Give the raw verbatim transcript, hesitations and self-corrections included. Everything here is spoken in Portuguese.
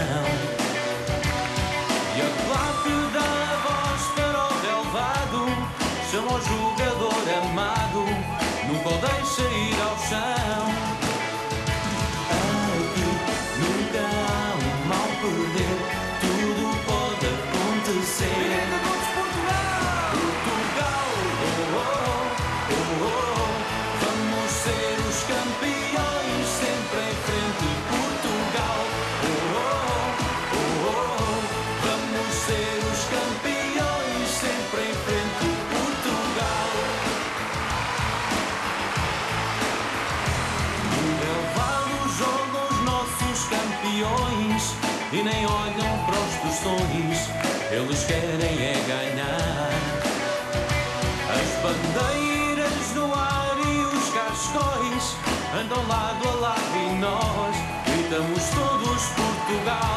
E a claque dá voz para o relvado, chama o jogador amado, nunca o deixa ir ao chão. Aqui nunca há um mal perder, tudo pode acontecer. Portugal, oh, oh, oh, oh. Vamos ser os campeões, sempre em frente, Portugal. Oh, oh, oh, oh. Vamos ser os campeões, sempre em frente, Portugal. No relvado jogam os nossos campeões e nem olham para os tostões, eles querem é ganhar. As bandeiras no ar e os cascóis andam lado a lado e nós gritamos todos Portugal.